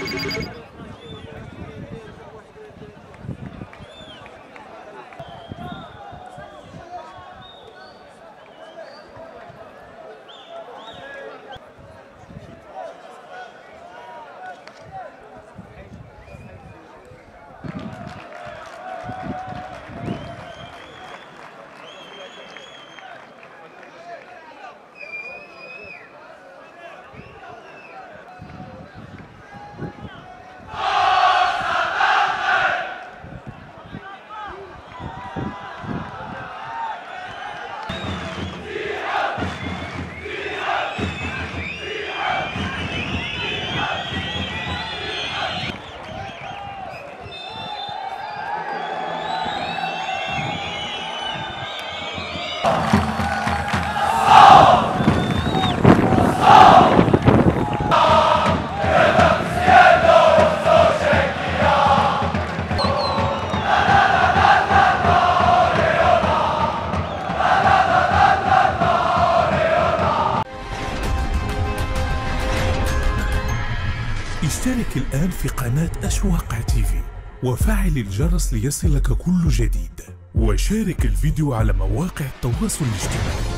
اشترك الآن في قناة أشواق تيفي وفعل الجرس ليصلك كل جديد، وشارك الفيديو على مواقع التواصل الاجتماعي.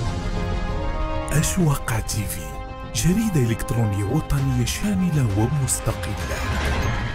أشواق تيفي، جريدة إلكترونية وطنية شاملة ومستقلة.